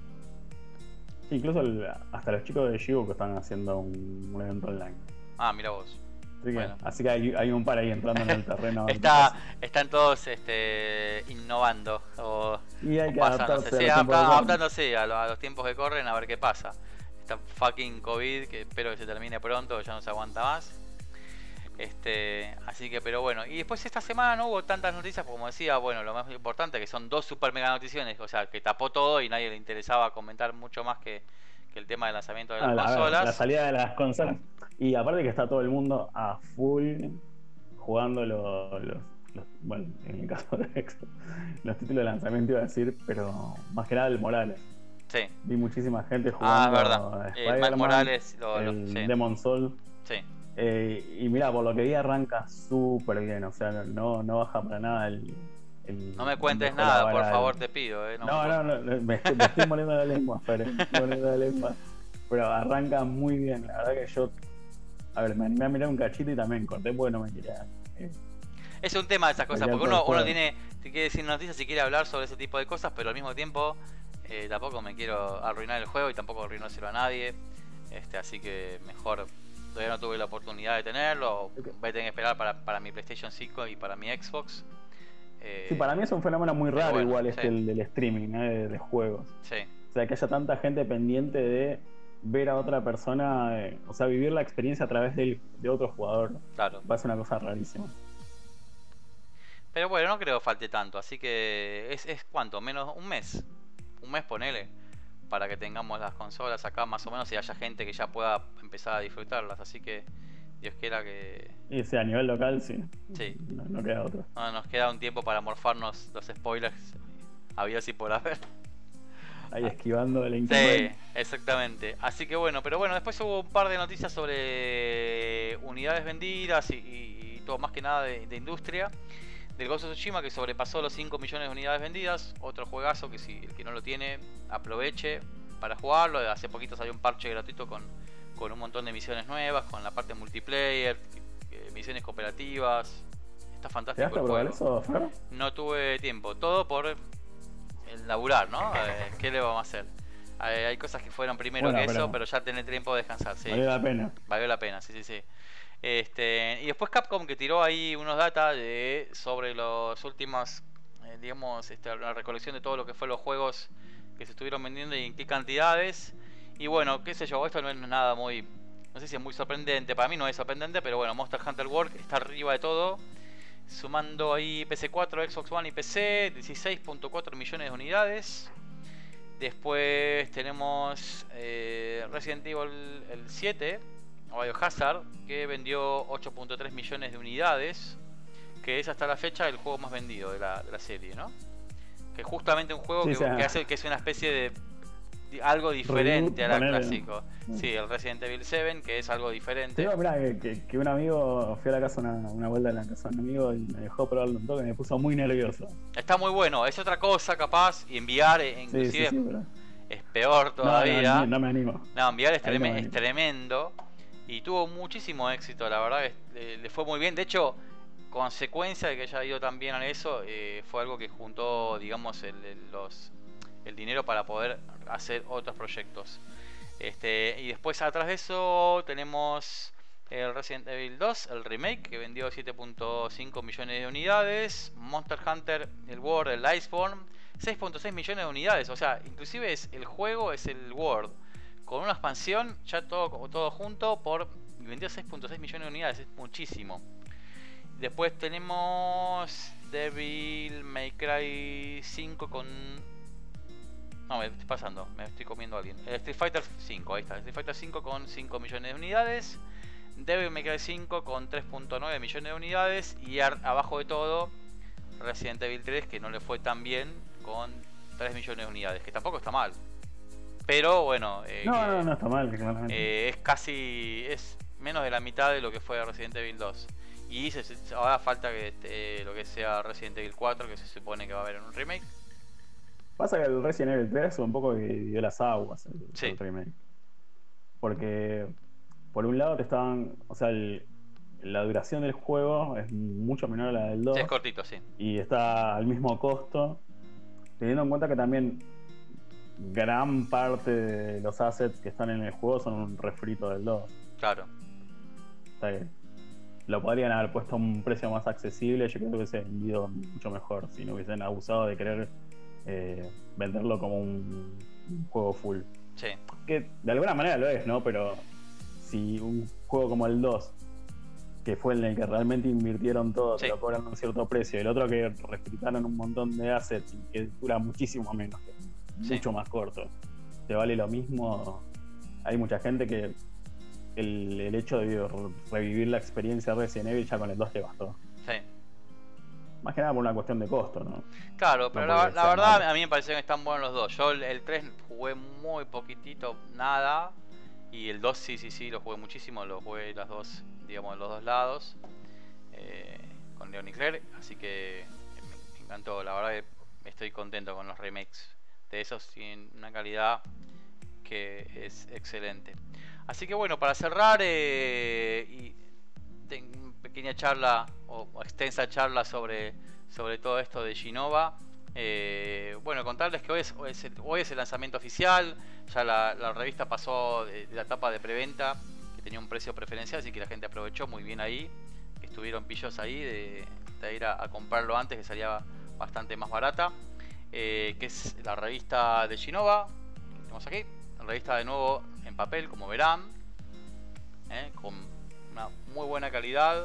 Incluso el, hasta los chicos de Shibu que están haciendo un, un evento online. Ah, mira vos. Así que, bueno. así que hay, hay un par ahí entrando en el terreno. Está, están todos este, innovando. O, y hay o que pasan, adaptarse no sé, a sí, los adaptándose a, lo, a los tiempos que corren, a ver qué pasa. Esta fucking COVID, que espero que se termine pronto, ya no se aguanta más. Este, así que, pero bueno. Y después esta semana no hubo tantas noticias, como decía, bueno, lo más importante que son dos super mega noticiones, o sea, que tapó todo y nadie le interesaba comentar mucho más que, que el tema del lanzamiento de las ah, consolas. La, la salida de las consolas. Y aparte que está todo el mundo a full jugando los, los, los bueno, en el caso de Xbox, los títulos de lanzamiento iba a decir, pero más que nada el Morales. Sí. Vi muchísima gente jugando. Ah, es verdad. El Miles Morales, lo, el lo, sí. Demon Soul. Sí. Eh, y mira, por lo que vi arranca súper bien, o sea, no, no baja para nada el... el no me cuentes nada, por favor, el... te pido. Eh, no, no, no, no, me, me estoy moliendo la lengua, Fer, me estoy moliendo la lengua. Pero arranca muy bien, la verdad que yo... A ver, me animé a mirar un cachito y también corté porque no me quería... Eh, es un tema de esas cosas, porque uno, uno tiene, te quiere decir noticias y quiere hablar sobre ese tipo de cosas, pero al mismo tiempo eh, tampoco me quiero arruinar el juego y tampoco arruinárselo a nadie. Este, así que mejor, todavía no tuve la oportunidad de tenerlo, okay. Voy a tener que esperar para, para mi PlayStation cinco y para mi Xbox. Eh, sí, para mí es un fenómeno muy raro bueno, igual este sí. el del streaming, ¿eh? de, de juegos. Sí. O sea, que haya tanta gente pendiente de ver a otra persona, eh, o sea, vivir la experiencia a través de, de otro jugador. Claro. Va a ser una cosa rarísima. Pero bueno, no creo que falte tanto, así que es, es ¿cuánto? Menos un mes. Un mes ponele, para que tengamos las consolas acá más o menos y haya gente que ya pueda empezar a disfrutarlas. Así que Dios quiera que... Y sí, a nivel local, sí. Sí. No, no queda otro. No, nos queda un tiempo para morfarnos los spoilers. Había así por haber. Ahí esquivando el Sí, incremento. exactamente. Así que bueno, pero bueno, después hubo un par de noticias sobre unidades vendidas y, y- y todo más que nada de, de industria. Del Ghost of Tsushima, que sobrepasó los cinco millones de unidades vendidas. Otro juegazo que si el que no lo tiene, aproveche para jugarlo. Hace poquito salió un parche gratuito con, con un montón de misiones nuevas, con la parte multiplayer, eh, misiones cooperativas. Está fantástico ¿Llegaste a el probar juego. eso, Fer? No tuve tiempo, todo por el laburar, ¿no? Eh, ¿Qué le vamos a hacer? Eh, hay cosas que fueron primero Bueno, que pero- eso, pero ya tener tiempo de descansar, sí. Valió la pena. Valió la pena, sí, sí, sí. Este, y después Capcom que tiró ahí unos data de, sobre los últimos, eh, digamos, este, una recolección de todo lo que fue los juegos que se estuvieron vendiendo y en qué cantidades. Y bueno, qué sé yo, esto no es nada muy, no sé si es muy sorprendente, para mí no es sorprendente, pero bueno, Monster Hunter World está arriba de todo, sumando ahí P C cuatro, Xbox One y P C, dieciséis punto cuatro millones de unidades. Después tenemos eh, Resident Evil el siete, o Biohazard, que vendió ocho punto tres millones de unidades, que es hasta la fecha el juego más vendido de la, de la serie, ¿no? Que justamente un juego Sí, que, o sea, que hace que es una especie de, de algo diferente reboot, al ponele. clásico. Sí, el Resident Evil siete, que es algo diferente. Sí, mirá, que, que, que un amigo, fui a la casa, una, una vuelta a la casa de un amigo y me dejó probarlo un toque y me puso muy nervioso. Está muy bueno, es otra cosa capaz, y enviar eh, Sí, inclusive sí, sí, pero... es peor No, todavía. no, no me animo. No, enviar es, Ahí no treme- me es animo. tremendo y tuvo muchísimo éxito, la verdad que le, le fue muy bien. De hecho, consecuencia de que haya ido tan bien en eso, eh, fue algo que juntó, digamos, el, el- los, el dinero para poder hacer otros proyectos. Este, y después atrás de eso tenemos el Resident Evil dos, el remake, que vendió siete punto cinco millones de unidades. Monster Hunter, el World, el Iceborne, seis punto seis millones de unidades. O sea, inclusive es el juego, es el World. Con una expansión, ya todo, todo junto, por vendió seis punto seis millones de unidades, es muchísimo. Después tenemos Devil May Cry cinco con... No, me estoy pasando, me estoy comiendo a alguien. Eh, Street Fighter cinco, ahí está. Street Fighter cinco con cinco millones de unidades. Devil May Cry cinco con tres punto nueve millones de unidades. Y abajo de todo, Resident Evil tres, que no le fue tan bien, con tres millones de unidades, que tampoco está mal. Pero bueno, eh, No, que, no, no está mal, claramente. eh, es casi, es menos de la mitad de lo que fue Resident Evil dos. Y se, se- ahora falta que eh, lo que sea Resident Evil cuatro, que se supone que va a haber en un remake. Pasa que el Resident Evil tres un poco que dio las aguas el, Sí. el remake. Porque por un lado te estaban, o sea, el- la duración del juego es mucho menor a la del dos Sí, es cortito, sí. y está al mismo costo, teniendo en cuenta que también gran parte de los assets que están en el juego son un refrito del dos. Claro. O sea que lo podrían haber puesto a un precio más accesible, yo creo que hubiese vendido mucho mejor si no hubiesen abusado de querer eh, venderlo como un, un juego full. Sí. Que de alguna manera lo es, ¿no? Pero si un juego como el dos, que fue en el que realmente invirtieron todo, Sí. te lo cobran a un cierto precio, y el otro que refritaron un montón de assets y que dura muchísimo menos, que es Sí. mucho más corto, te vale lo mismo. Hay mucha gente que el, el hecho de re- revivir la experiencia de Resident Evil ya con el dos te bastó. Sí. Más que nada por una cuestión de costo, ¿no? Claro, pero No la, porque la sea verdad malo. a mí me pareció que están buenos los dos. Yo el, el tres jugué muy poquitito, nada. Y el dos sí, sí, sí, lo jugué muchísimo. Lo jugué las dos, digamos, los dos lados. eh, con Leon y Claire. Así que me, me encantó. La verdad que estoy contento con los remakes de esos. Tienen una calidad que es excelente. Así que bueno, para cerrar, eh, y tengo una pequeña charla o, o extensa charla sobre, sobre todo esto de Genova. Eh, bueno, contarles que hoy es, hoy, es el, hoy es el lanzamiento oficial. Ya la, la revista pasó de, de la etapa de preventa, que tenía un precio preferencial, así que la gente aprovechó muy bien ahí. Que estuvieron pillos ahí de, de ir a, a comprarlo antes, que salía bastante más barata. Eh, que es la revista de Genova, que tenemos aquí. La revista de nuevo en papel, como verán, eh, con una muy buena calidad.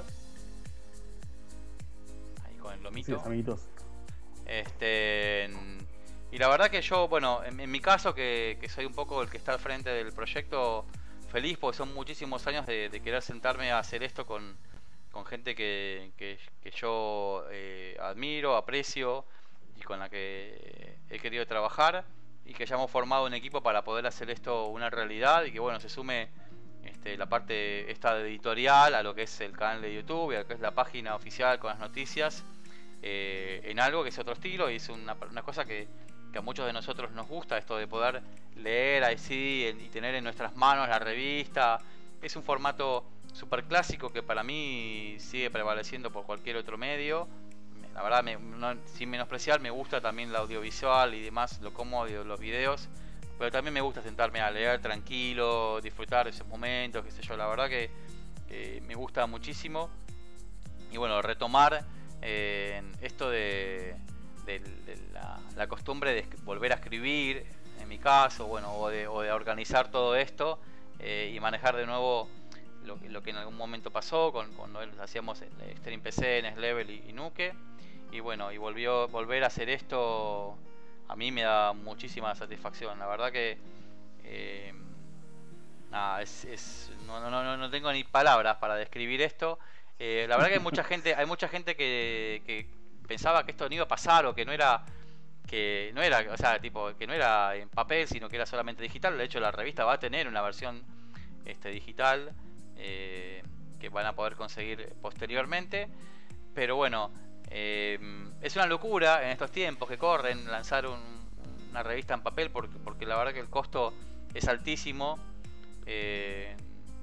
Ahí con el Sí, lomito. amiguitos. Este, y la verdad que yo, bueno, en, en mi caso, que, que soy un poco el que está al frente del proyecto, feliz porque son muchísimos años de, de querer sentarme a hacer esto con, con gente que, que, que yo eh, admiro, aprecio y con la que he querido trabajar, y que ya hemos formado un equipo para poder hacer esto una realidad, y que bueno, se sume este, la parte esta de editorial a lo que es el canal de YouTube y a lo que es la página oficial con las noticias, eh, en algo que es otro estilo, y es una, una cosa que, que a muchos de nosotros nos gusta, esto de poder leer así y tener en nuestras manos la revista. Es un formato súper clásico que para mí sigue prevaleciendo por cualquier otro medio. La verdad, me, no, sin menospreciar, me gusta también el audiovisual y demás, lo cómodo de los videos, pero también me gusta sentarme a leer tranquilo, disfrutar de esos momentos, qué sé yo. La verdad que eh, me gusta muchísimo. Y bueno, retomar eh, esto de, de, de la, la costumbre de volver a escribir, en mi caso, bueno, o de, o de organizar todo esto eh, y manejar de nuevo lo, lo que en algún momento pasó con, cuando hacíamos el Extreme P C, Next Level y, y Nuke. Y bueno, y volvió volver a hacer esto a mí me da muchísima satisfacción. La verdad que eh, nada, es, es, no, no, no, no tengo ni palabras para describir esto. Eh, la verdad que hay mucha gente, hay mucha gente que, que pensaba que esto no iba a pasar, o que no era, que no era, o sea, tipo, que no era en papel, sino que era solamente digital. De hecho, la revista va a tener una versión este, digital eh, que van a poder conseguir posteriormente. Pero bueno, eh, es una locura en estos tiempos que corren lanzar un, una revista en papel, porque, porque la verdad que el costo es altísimo. Eh,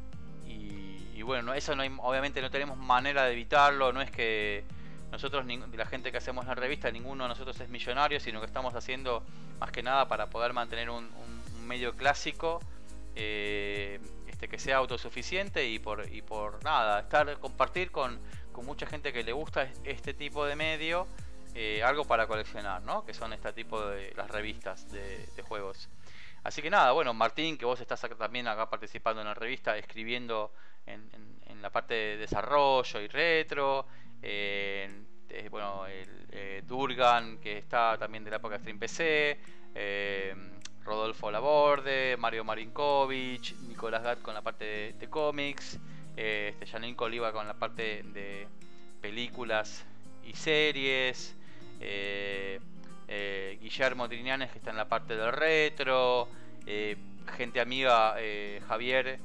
y, y bueno, eso no hay, obviamente no tenemos manera de evitarlo. No es que nosotros, la gente que hacemos la revista, ninguno de nosotros es millonario, sino que estamos haciendo más que nada para poder mantener un, un, un medio clásico eh, este, que sea autosuficiente, y por, y por nada, estar, compartir con, con mucha gente que le gusta este tipo de medio, eh, algo para coleccionar, ¿no? Que son este tipo de las revistas de, de juegos. Así que nada, bueno, Martín, que vos estás acá, también acá participando en la revista, escribiendo en, en, en la parte de desarrollo y retro. Eh, eh, bueno, el, eh, Durgan, que está también de la época de Stream P C. Eh, Rodolfo Laborde, Mario Marinkovic, Nicolás Gat con la parte de, de cómics. Eh, este, Janine Coliva con la parte de películas y series. Eh, Eh, Guillermo Trinianes, que está en la parte del retro, eh, gente amiga, eh, Javier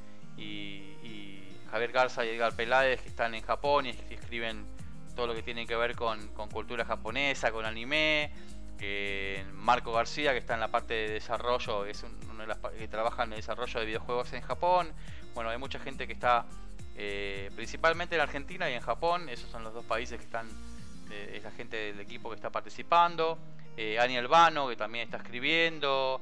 y, y Javier Garza y Edgar Peláez, que están en Japón y escriben todo lo que tiene que ver con, con cultura japonesa, con anime. eh, Marco García, que está en la parte de desarrollo, es uno de las que trabaja en el desarrollo de videojuegos en Japón. Bueno, hay mucha gente que está eh, principalmente en Argentina y en Japón. Esos son los dos países que están, eh, es la gente del equipo que está participando. Eh, Ani Albano, que también está escribiendo.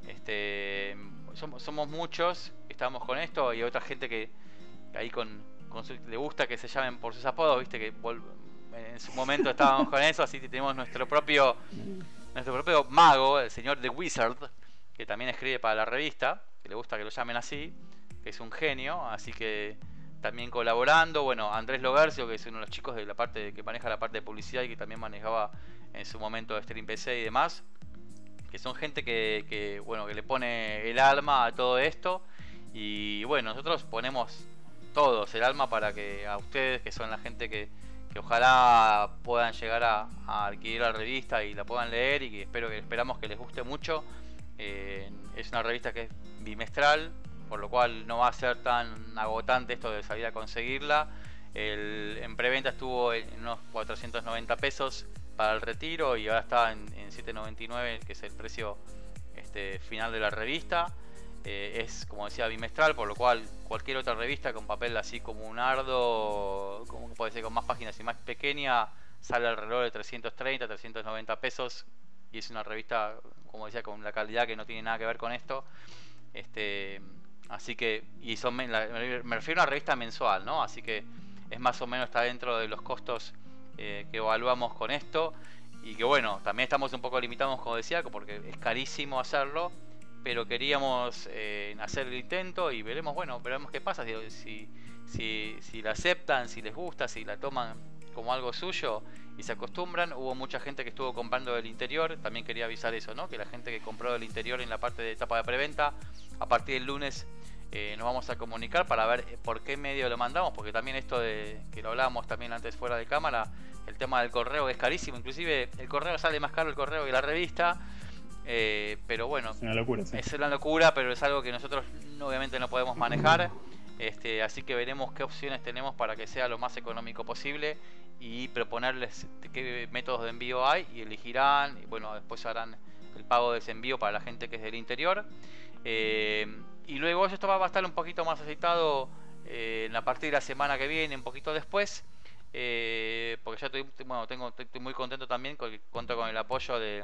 Este, somos, somos muchos que estamos con esto, y otra gente que, que ahí con, con su, le gusta que se llamen por sus apodos, viste que vol, en su momento estábamos con eso, así que tenemos nuestro propio nuestro propio mago, el señor The Wizard, que también escribe para la revista, que le gusta que lo llamen así, que es un genio, así que también colaborando. Bueno, Andrés Logercio, que es uno de los chicos de la parte que maneja la parte de publicidad y que también manejaba en su momento de Stream P C y demás, que son gente que, que bueno, que le pone el alma a todo esto. Y bueno, nosotros ponemos todos el alma para que a ustedes, que son la gente que, que ojalá puedan llegar a, a adquirir la revista y la puedan leer, y que espero que esperamos que les guste mucho. Eh, es una revista que es bimestral, por lo cual no va a ser tan agotante esto de salir a conseguirla. El, en preventa estuvo en unos cuatrocientos noventa pesos para el retiro, y ahora está en, en setecientos noventa y nueve, que es el precio este, final de la revista. Eh, es, como decía, bimestral, por lo cual cualquier otra revista con papel así como un Ardo, como puede ser con más páginas y más pequeña, sale alrededor de trescientos treinta, trescientos noventa pesos, y es una revista, como decía, con la calidad que no tiene nada que ver con esto. Este, así que, y son, me refiero a una revista mensual, ¿no? Así que es más o menos, está dentro de los costos eh, que evaluamos con esto. Y que bueno, también estamos un poco limitados, como decía, porque es carísimo hacerlo, pero queríamos eh, hacer el intento, y veremos, bueno, veremos qué pasa, si, si, si la aceptan, si les gusta, si la toman como algo suyo y se acostumbran. Hubo mucha gente que estuvo comprando del interior, también quería avisar eso, ¿no? Que la gente que compró del interior en la parte de etapa de preventa, a partir del lunes eh, nos vamos a comunicar para ver por qué medio lo mandamos, porque también esto de que lo hablábamos también antes fuera de cámara, el tema del correo es carísimo, inclusive el correo sale más caro el correo que la revista, eh, pero bueno, es una locura, sí. Es una locura, pero es algo que nosotros obviamente no podemos manejar, este, así que veremos qué opciones tenemos para que sea lo más económico posible y proponerles qué métodos de envío hay y elegirán, y bueno, después harán el pago de ese envío para la gente que es del interior. Eh, y luego esto va a estar un poquito más aceitado eh, a partir de la semana que viene, un poquito después, eh, porque ya estoy, bueno, tengo, estoy muy contento también porque cuento con el apoyo de,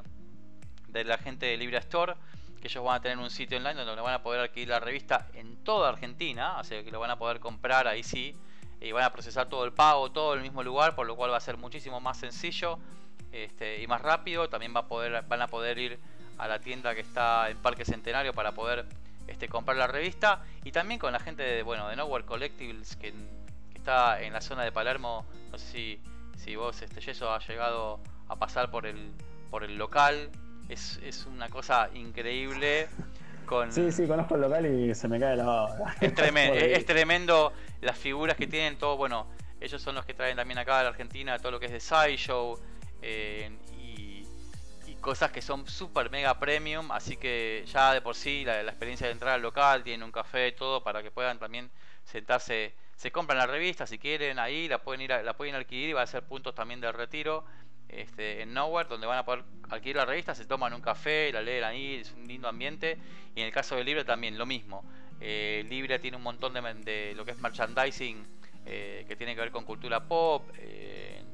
de la gente de Libra Store, que ellos van a tener un sitio online donde van a poder adquirir la revista en toda Argentina, o sea que lo van a poder comprar ahí sí, y van a procesar todo el pago, todo en el mismo lugar, por lo cual va a ser muchísimo más sencillo este, y más rápido. También va a poder, van a poder ir a la tienda que está en Parque Centenario para poder este, comprar la revista, y también con la gente de, bueno, de Nowhere Collectibles que, que está en la zona de Palermo. No sé si, si vos, este, Yeso, has llegado a pasar por el, por el local. Es, es una cosa increíble. Con... Sí, sí, conozco el local y se me cae la baba. Es tremendo, es, es tremendo las figuras que tienen, todo, bueno, ellos son los que traen también acá a la Argentina todo lo que es de Sideshow, eh, y, y cosas que son super mega premium, así que ya de por sí la, la experiencia de entrar al local, tienen un café y todo para que puedan también sentarse, se compran la revista si quieren ahí, la pueden ir a, la pueden adquirir y va a ser puntos también de retiro. Este, en Nowhere, donde van a poder adquirir la revista, se toman un café, la leen ahí, es un lindo ambiente. Y en el caso de Libra también lo mismo. eh, Libra tiene un montón de, de lo que es merchandising, eh, que tiene que ver con cultura pop, eh,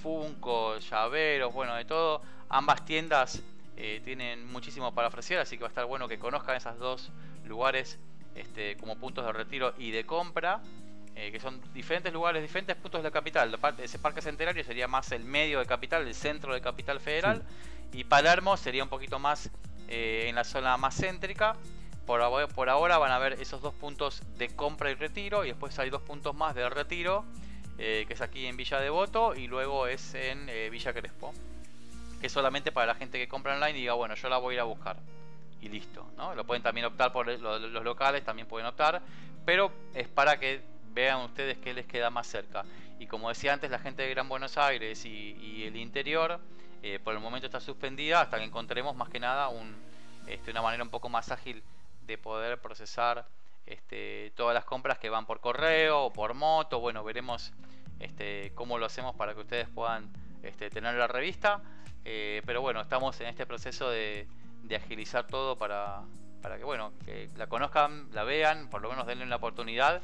Funko, llaveros, bueno, de todo. Ambas tiendas eh, tienen muchísimo para ofrecer, así que va a estar bueno que conozcan esos dos lugares este, como puntos de retiro y de compra. Eh, que son diferentes lugares, diferentes puntos de la capital. Ese Parque Centenario sería más el medio de capital, el centro de Capital Federal, sí. Y Palermo sería un poquito más eh, en la zona más céntrica. Por, por ahora van a haber esos dos puntos de compra y retiro, y después hay dos puntos más de retiro, eh, que es aquí en Villa Devoto, y luego es en eh, Villa Crespo, que es solamente para la gente que compra online y diga, bueno, yo la voy a ir a buscar y listo, ¿no? Lo pueden también optar por los, los locales, también pueden optar, pero es para que vean ustedes qué les queda más cerca. Y como decía antes, la gente de Gran Buenos Aires y, y el interior, eh, por el momento está suspendida hasta que encontremos más que nada un, este, una manera un poco más ágil de poder procesar este, todas las compras que van por correo o por moto. Bueno, veremos este, cómo lo hacemos para que ustedes puedan este, tener la revista. Eh, pero bueno, estamos en este proceso de, de agilizar todo para, para que, bueno, que la conozcan, la vean, por lo menos denle una oportunidad.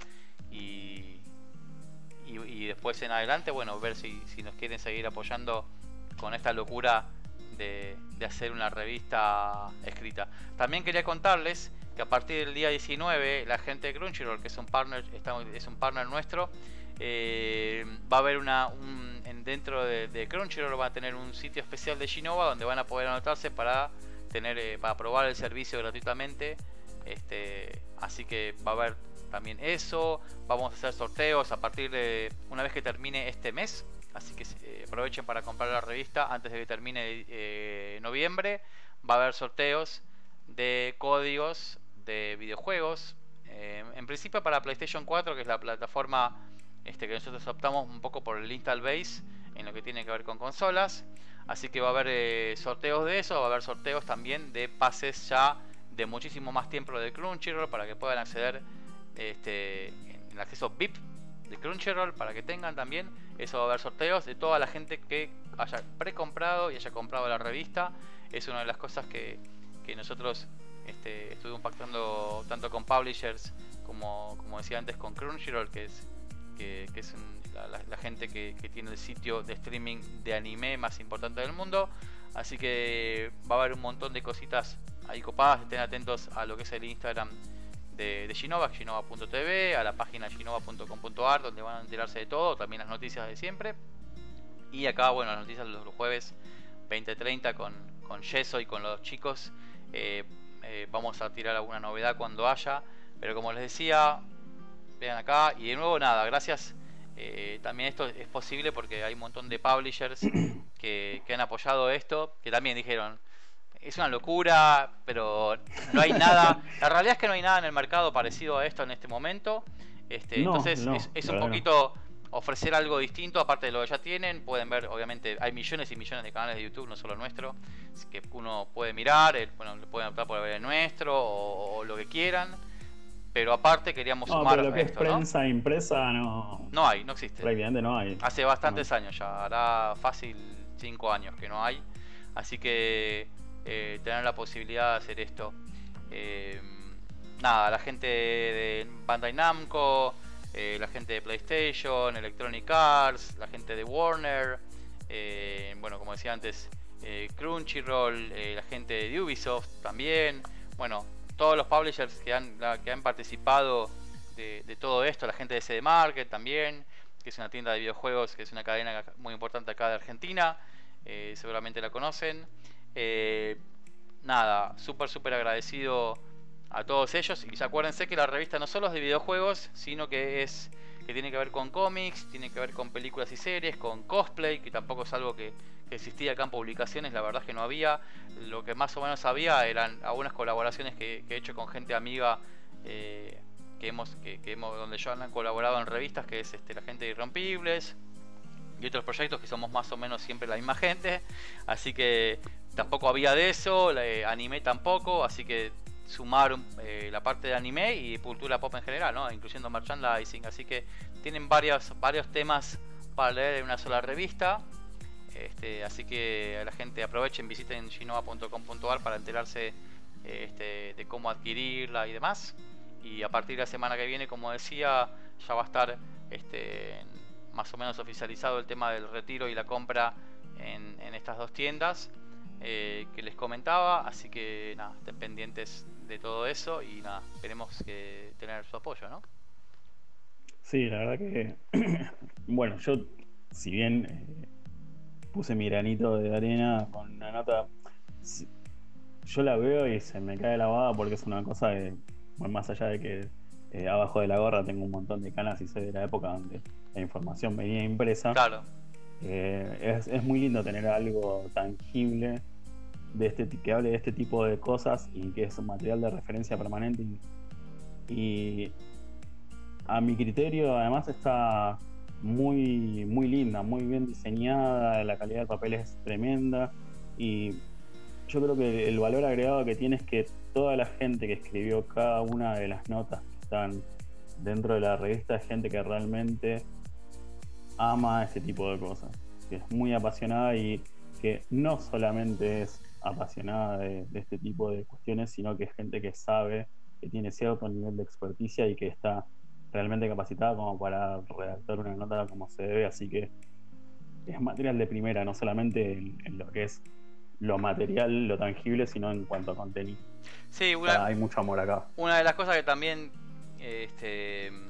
Y, y, y después en adelante, bueno, ver si, si nos quieren seguir apoyando con esta locura de, de hacer una revista escrita. También quería contarles que a partir del día diecinueve la gente de Crunchyroll, que es un partner, es un partner nuestro, eh, va a haber una un, en, dentro de, de Crunchyroll va a tener un sitio especial de Shinova donde van a poder anotarse para tener eh, para probar el servicio gratuitamente. Este, así que va a haber también eso. Vamos a hacer sorteos a partir de una vez que termine este mes, así que eh, aprovechen para comprar la revista antes de que termine eh, noviembre. Va a haber sorteos de códigos de videojuegos, eh, en principio para PlayStation cuatro, que es la plataforma este, que nosotros optamos un poco por el install base en lo que tiene que ver con consolas. Así que va a haber eh, sorteos de eso. Va a haber sorteos también de pases ya de muchísimo más tiempo de Crunchyroll, para que puedan acceder este, en el acceso V I P de Crunchyroll, para que tengan también eso. Va a haber sorteos de toda la gente que haya precomprado y haya comprado la revista. Es una de las cosas que, que nosotros este, estuvimos pactando tanto con publishers como, como decía antes, con Crunchyroll, que es, que, que es un, la, la, la gente que, que tiene el sitio de streaming de anime más importante del mundo. Así que va a haber un montón de cositas ahí copadas. Estén atentos a lo que es el Instagram de, de Shinova, shinova punto t v, a la página shinova punto com punto a r, donde van a enterarse de todo, también las noticias de siempre. Y acá, bueno, las noticias los, los jueves veinte treinta con, con Yeso y con los chicos. Eh, eh, vamos a tirar alguna novedad cuando haya, pero como les decía, vean acá. Y de nuevo, nada, gracias. Eh, también esto es posible porque hay un montón de publishers que, que han apoyado esto, que también dijeron, es una locura, pero no hay nada. La realidad es que no hay nada en el mercado parecido a esto en este momento. Este, No, entonces no, es, es la un verdad poquito ofrecer algo distinto aparte de lo que ya tienen. Pueden ver, obviamente, hay millones y millones de canales de YouTube, no solo nuestro, que uno puede mirar. El, bueno, pueden optar por ver el nuestro o, o lo que quieran. Pero aparte queríamos no. No, sumar pero lo que esto, es ¿no? prensa impresa no. No hay, no existe. Prácticamente no hay. Hace No bastantes hay. años ya, hará fácil cinco años que no hay. Así que eh, tener la posibilidad de hacer esto. Eh, nada, la gente de Bandai Namco, eh, la gente de PlayStation, Electronic Arts, la gente de Warner, eh, bueno, como decía antes, eh, Crunchyroll, eh, la gente de Ubisoft también. Bueno, todos los publishers que han, la, que han participado de, de todo esto, la gente de C D Market también, que es una tienda de videojuegos, que es una cadena muy importante acá de Argentina, eh, seguramente la conocen. Eh, nada, súper súper agradecido a todos ellos. Y acuérdense que la revista no solo es de videojuegos, sino que es que tiene que ver con cómics, tiene que ver con películas y series, con cosplay, que tampoco es algo que, que existía acá en publicaciones, la verdad es que no había. Lo que más o menos había eran algunas colaboraciones que, que he hecho con gente amiga, eh, que hemos, que, que hemos, donde yo han colaborado en revistas, que es este, la gente de Irrompibles y otros proyectos que somos más o menos siempre la misma gente, así que tampoco había de eso, eh, anime tampoco, así que sumaron eh, la parte de anime y cultura pop en general, ¿no? Incluyendo merchandising, así que tienen varios, varios temas para leer en una sola revista. Este, así que a la gente aprovechen, visiten shinova punto com punto ar para enterarse eh, este, de cómo adquirirla y demás. Y a partir de la semana que viene, como decía, ya va a estar este, más o menos oficializado el tema del retiro y la compra en, en estas dos tiendas eh, que les comentaba. Así que nada, estén pendientes de todo eso y nada, esperemos que tener su apoyo, ¿no? Sí, la verdad que, bueno, yo, si bien eh, puse mi granito de arena con una nota, si- yo la veo y se me cae la baba porque es una cosa de, bueno, más allá de que eh, abajo de la gorra tengo un montón de canas y soy de la época donde la información venía impresa. Claro, Eh, es, es muy lindo tener algo tangible de este, ti- que hable de este tipo de cosas y que es un material de referencia permanente. Y, y a mi criterio, además, está muy, muy linda, muy bien diseñada, la calidad del papel es tremenda. Y yo creo que el valor agregado que tiene es que toda la gente que escribió cada una de las notas que están dentro de la revista es gente que realmente ama este tipo de cosas, que es muy apasionada y que no solamente es apasionada de, de este tipo de cuestiones, sino que es gente que sabe, que tiene cierto nivel de experticia y que está realmente capacitada como para redactar una nota como se debe, así que es material de primera, no solamente en, en lo que es lo material, lo tangible, sino en cuanto a contenido. sí, O sea, una, hay mucho amor acá. una de las cosas que también este, eh,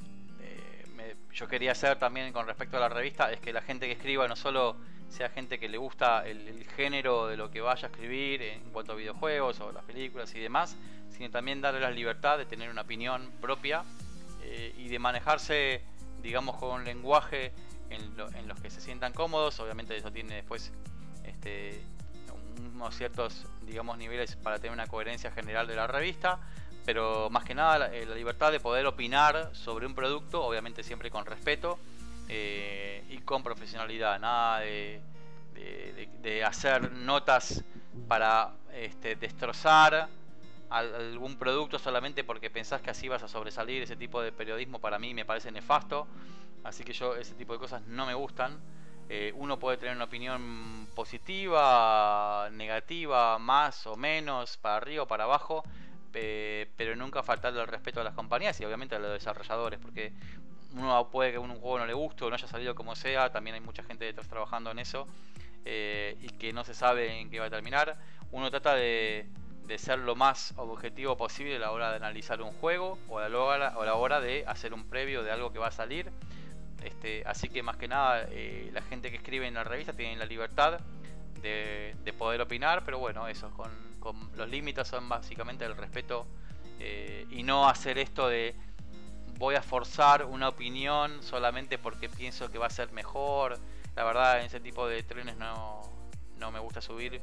me- yo quería hacer también con respecto a la revista es que la gente que escriba no solo sea gente que le gusta el, el género de lo que vaya a escribir en cuanto a videojuegos o las películas y demás, sino también darle la libertad de tener una opinión propia eh, y de manejarse, digamos, con un lenguaje en, lo- en los que se sientan cómodos. Obviamente eso tiene después este, unos ciertos, digamos, niveles para tener una coherencia general de la revista, pero más que nada la, eh, la libertad de poder opinar sobre un producto, obviamente siempre con respeto eh, y con profesionalidad, nada de, de- de- de hacer notas para este, destrozar al- algún producto solamente porque pensás que así vas a sobresalir. Ese tipo de periodismo para mí me parece nefasto, así que yo ese tipo de cosas no me gustan. Eh, uno puede tener una opinión positiva, negativa, más o menos, para arriba o para abajo, pe- pero nunca faltarle el respeto a las compañías y obviamente a los desarrolladores, porque uno puede que un juego no le guste o no haya salido como sea, también hay mucha gente detrás trabajando en eso eh, y que no se sabe en qué va a terminar. Uno trata de, de ser lo más objetivo posible a la hora de analizar un juego o a la hora, o a la hora de hacer un previo de algo que va a salir. Este, así que más que nada eh, la gente que escribe en la revista tiene la libertad de, de poder opinar, pero bueno, eso, con, con los límites son básicamente el respeto eh, y no hacer esto de voy a forzar una opinión solamente porque pienso que va a ser mejor. La verdad, en ese tipo de trenes no, no me gusta subir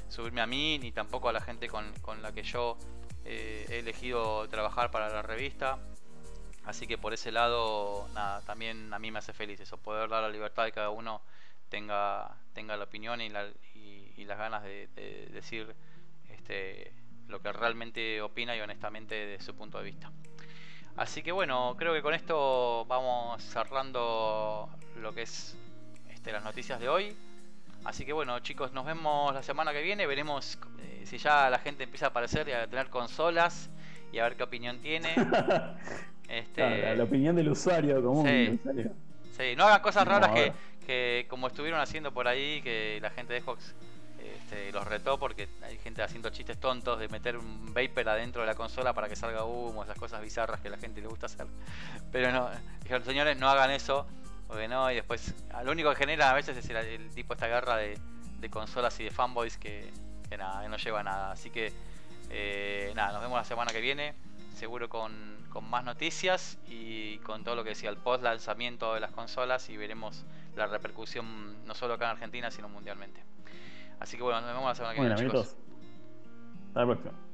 subirme a mí, ni tampoco a la gente con, con la que yo eh, he elegido trabajar para la revista. Así que por ese lado, nada, también a mí me hace feliz eso, poder dar la libertad de que cada uno tenga, tenga la opinión y, la, y, y las ganas de, de decir este, lo que realmente opina y honestamente de su punto de vista. Así que bueno, creo que con esto vamos cerrando lo que es este, las noticias de hoy. Así que bueno, chicos, nos vemos la semana que viene. Veremos eh, si ya la gente empieza a aparecer y a tener consolas y a ver qué opinión tiene. Este... Claro, la, la opinión del usuario común. Sí, del usuario. Sí, no hagan cosas No, raras a que, ver. que como estuvieron haciendo por ahí, que la gente de Xbox este, los retó porque hay gente haciendo chistes tontos de meter un vapor adentro de la consola para que salga humo, esas cosas bizarras que a la gente le gusta hacer. Pero no, dijeron, señores, no hagan eso, porque no, y después lo único que genera a veces es el, el tipo esta guerra de, de consolas y de fanboys que, que nada, que no lleva a nada. Así que eh, nada, nos vemos la semana que viene, seguro con, con más noticias y con todo lo que decía el post lanzamiento de las consolas, y veremos la repercusión no solo acá en Argentina sino mundialmente. Así que bueno, nos vemos la semana que Bueno, viene, chicos. amiguitos. Hasta la próxima.